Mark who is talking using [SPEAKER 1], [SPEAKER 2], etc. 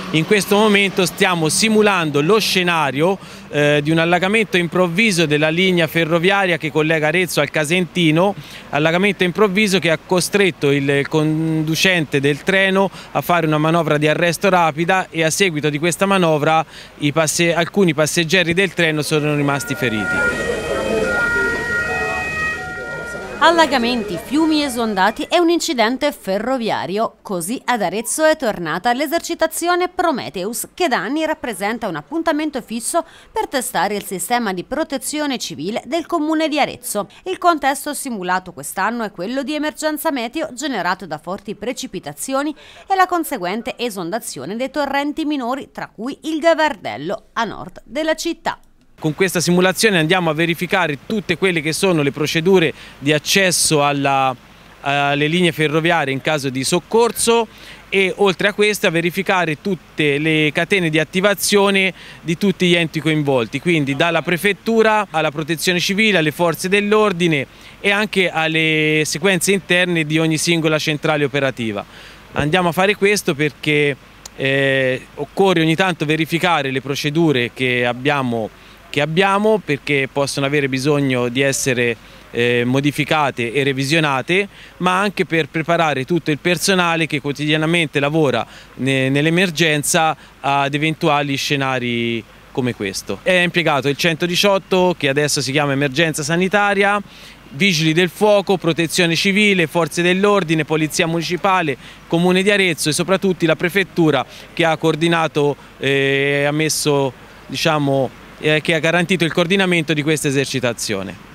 [SPEAKER 1] In questo momento stiamo simulando lo scenario di un allagamento improvviso della linea ferroviaria che collega Arezzo al Casentino, allagamento improvviso che ha costretto il conducente del treno a fare una manovra di arresto rapida e a seguito di questa manovra alcuni passeggeri del treno sono rimasti feriti.
[SPEAKER 2] Allagamenti, fiumi esondati e un incidente ferroviario. Così ad Arezzo è tornata l'esercitazione Prometheus, che da anni rappresenta un appuntamento fisso per testare il sistema di protezione civile del comune di Arezzo. Il contesto simulato quest'anno è quello di emergenza meteo generato da forti precipitazioni e la conseguente esondazione dei torrenti minori, tra cui il Gavardello a nord della città.
[SPEAKER 1] Con questa simulazione andiamo a verificare tutte quelle che sono le procedure di accesso alle linee ferroviarie in caso di soccorso e oltre a questo a verificare tutte le catene di attivazione di tutti gli enti coinvolti, quindi dalla prefettura alla protezione civile, alle forze dell'ordine e anche alle sequenze interne di ogni singola centrale operativa. Andiamo a fare questo perché occorre ogni tanto verificare le procedure che abbiamo perché possono avere bisogno di essere modificate e revisionate, ma anche per preparare tutto il personale che quotidianamente lavora nell'emergenza ad eventuali scenari come questo. È impiegato il 118 che adesso si chiama emergenza sanitaria, vigili del fuoco, protezione civile, forze dell'ordine, polizia municipale, comune di Arezzo e soprattutto la prefettura che ha coordinato e ha messo, che ha garantito il coordinamento di questa esercitazione.